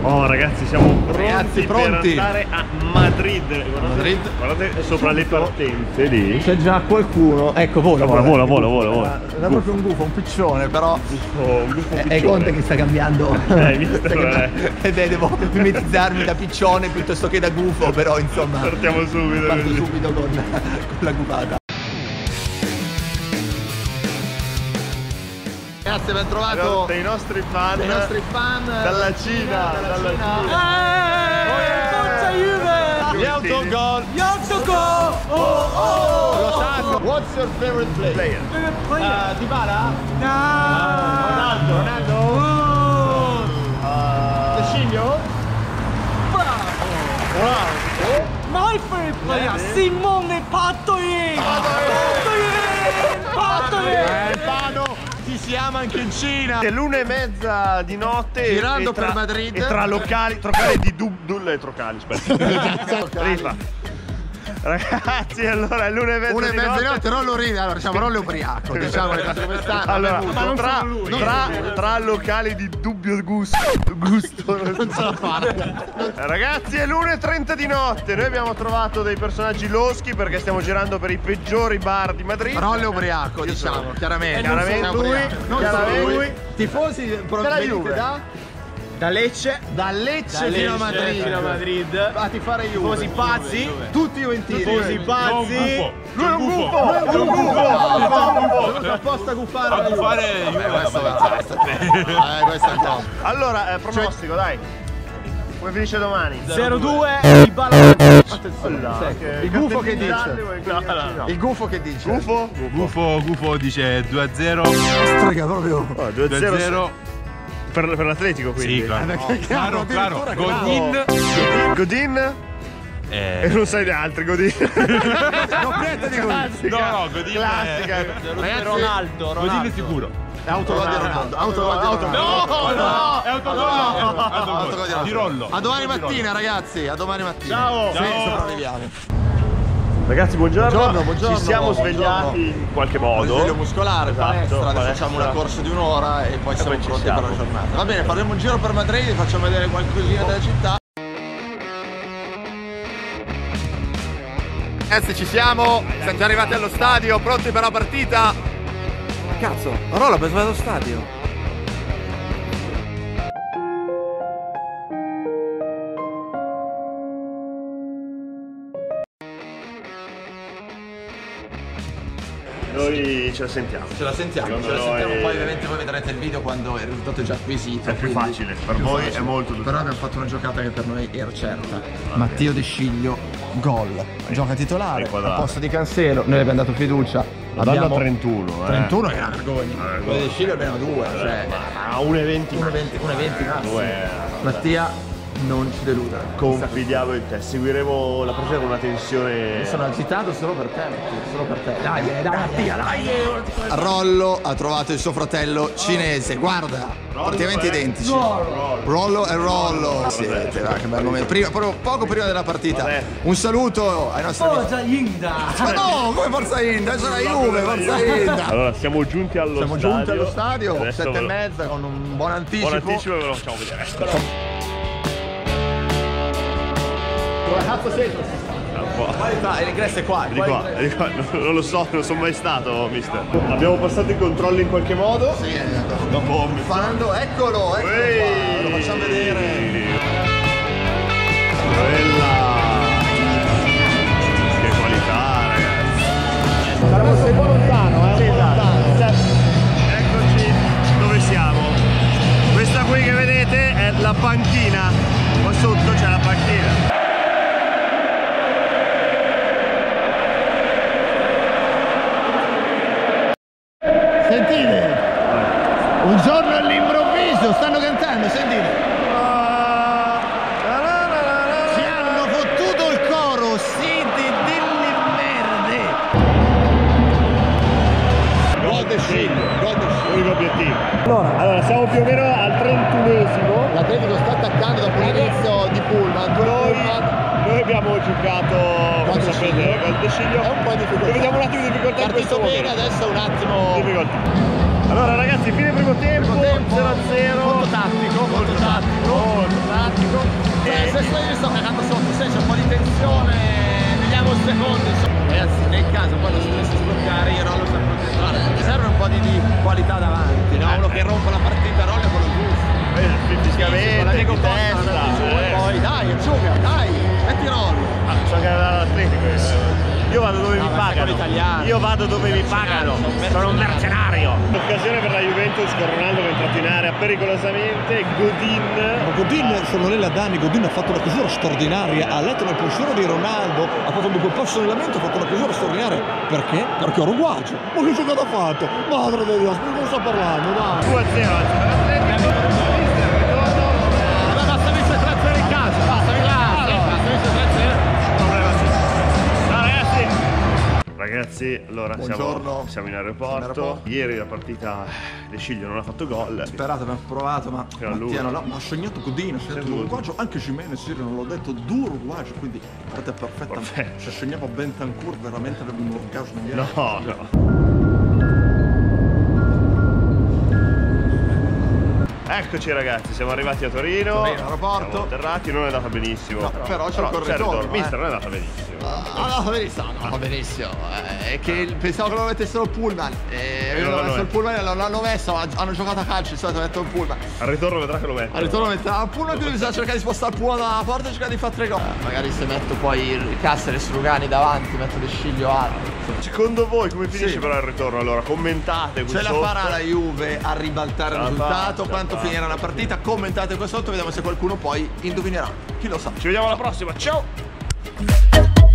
Oh ragazzi, siamo pronti per andare a Madrid. Guardate sopra le partenze lì. C'è già qualcuno. Ecco, vola. È proprio un gufo, un piccione, però. Un gufo è Conte che sta cambiando. Devo mimetizzarmi da piccione piuttosto che da gufo, però insomma. Partiamo subito. Parto subito con la gufata. Ragazzi, abbiamo trovato dei nostri fan dalla Cina. Forza Juve! Gli autogol! Oh! What's your favorite player? Dybala? No! Ronaldo? Tecilio? Bravo! My favorite player, Simone Pattoie! Pano! Ci si ama anche in Cina! È l'1:30 di notte. Girando per Madrid. E tra locali di trocali, aspetta. Ragazzi, allora è l'1:30 di notte, Rollo ride, allora diciamo Rollo ubriaco, diciamo le cose come stanno. Allora, tra locali di dubbio gusto non so fare. Ragazzi, è l'1:30 di notte. Noi abbiamo trovato dei personaggi loschi perché stiamo girando per i peggiori bar di Madrid. Rollo ubriaco, diciamo, chiaramente lui. Tifosi provenienti da Lecce fino a Madrid. A tifare Juve. Tifosi pazzi, tutti juventini. Tifosi pazzi. Lui è un gufo. Apposta a gufare. A gufare Juve. Questo è un po'. Allora, pronostico, dai. Come finisce domani? 0-2 di Balance. Attenzione. Il gufo che dice? Il gufo che dice? Gufo dice 2-0. Strega proprio. 2-0 per l'Atletico, quindi. Sì, claro. Godin? E non sai di altri, Godin. Completa di Godin. No, Godin classica. Ragazzi, Ronaldo. Godin è sicuro. Autogol di Ronaldo. No, è autogol di Rollo. A domani mattina, ragazzi, a domani mattina. Ciao. Sì, sopravviviamo. Ragazzi, buongiorno. Buongiorno. Ci siamo svegliati in qualche modo. Risveglio muscolare, palestra, adesso facciamo una palestra. corsa di un'ora e poi siamo pronti per la giornata. Va bene, faremo un giro per Madrid, facciamo vedere qualcosina della città. Ragazzi, ci siamo già arrivati allo stadio, pronti per la partita. Cazzo, Rollo, abbiamo sbagliato stadio. Noi ce la sentiamo. Poi ovviamente voi vedrete il video quando il risultato è già acquisito. È più facile, per voi è molto più Però abbiamo fatto una giocata che per noi era certa. Matteo De Sciglio, gol. Gioca titolare, al posto di Cancelo. Noi abbiamo dato fiducia. Abbiamo 31. 31 è una vergogna. Quello De Sciglio abbiamo 2. Cioè, a 1,20. 1,20 massimo. Mattia, non ci deludere. Confidiamo in te, seguiremo la partita con una tensione. Mi sono agitato solo per te, solo per te. Dai Mattia, dai! Rollo ha trovato il suo fratello cinese, guarda, praticamente identici. Rollo e Rollo. Siete, che bel momento. Proprio poco prima della partita. Un saluto ai nostri amici. Forza Inda! Ma no, come Forza Inda? C'è la Juve, Forza Inda! Allora, siamo giunti allo stadio. 7:30 con un buon anticipo. Buon anticipo e ve lo facciamo vedere. Dove cazzo sei? L'ingresso è qua. Di qua. Non lo so, non sono mai stato, mister. Abbiamo passato i controlli in qualche modo. Sì, dopo Fando, eccolo qua, lo facciamo vedere. Bella. Che qualità, ragazzi. Saremo un po' lontano, Sì, esatto. Eccoci dove siamo. Questa qui che vedete è la panchina. Qua sotto c'è la panchina. Sentite, un giorno all'improvviso stanno cantando, sentite. Ci hanno fottuto il coro, siete delle merde. Gol de Sciglio, Unico obiettivo. Allora, siamo più o meno al 31esimo. L'Atletico sta attaccando dopo l'inizio di Pullman. Noi abbiamo giocato, come sapete, col De Sciglio. È un po' di difficoltà. Vediamo un attimo di difficoltà in questo Partito bene, momento. adesso un attimo. Difficoltà. Allora ragazzi, fine primo tempo, 0-0. Molto tattico. Se io sto cagando sotto, se c'è un po' di tensione, vediamo un secondo. Ragazzi, nel caso poi non si dovesse sbloccare, io Rollo sta concentrare. Mi serve un po' di qualità davanti, no? Uno che rompa la partita, Rollo è quello giusto. Fisicamente, di testa. Poi dai, asciuga, dai, metti Rollo. So che andare all'Atletico. Io vado dove mi pagano. Io vado dove mi pagano. Sono un mercenario. Occasione per la Juventus con Ronaldo che è entrato in area pericolosamente. Godin sono lì da anni. Godin ha fatto una chiusura straordinaria, ha letto nel pensiero di Ronaldo, ha fatto un passo in lamento, ha fatto una chiusura straordinaria. Perché? Perché è uruguagio. Ma che giocata ha fatto? Madre di Dio, non sto parlando, dai. 2-0 anzi per l'Atletico. Basta vincere 3-0 in casa, basta vincere 3-0. Ragazzi, allora siamo in aeroporto. Ieri la partita De Sciglio non ha fatto gol. Sperato, abbiamo provato, ma ha segnato Godin, ha segnato l'uruguagio, anche Jimenez, io non l'ho detto, due uruguagio, quindi guarda perfetta. Se segnava Bentancur veramente aveva un orgasmo. No. Eccoci ragazzi, siamo arrivati a Torino. Aeroporto. Siamo atterrati, non è andata benissimo. No, però c'è il corridoio. Mister, non è andata benissimo. No, va benissimo. È che pensavo che lo mettessero il pullman. Avevano messo il pullman e non l'hanno messo. Hanno giocato a calcio, di solito metto il pullman. Al ritorno vedrà che lo mette. Al ritorno metterà il pullman, quindi bisogna cercare di spostare il pullman dalla porta e cercare di fare 3 gol. Magari se metto poi il Cassere e Strugani davanti, metto De Sciglio alto. Secondo voi come finisce però il ritorno? Allora commentate qui Ce sotto. la farà la Juve a ribaltare il risultato? Quanto finirà la partita? Commentate qua sotto, vediamo se qualcuno poi indovinerà. Chi lo sa. Ci vediamo alla prossima, ciao!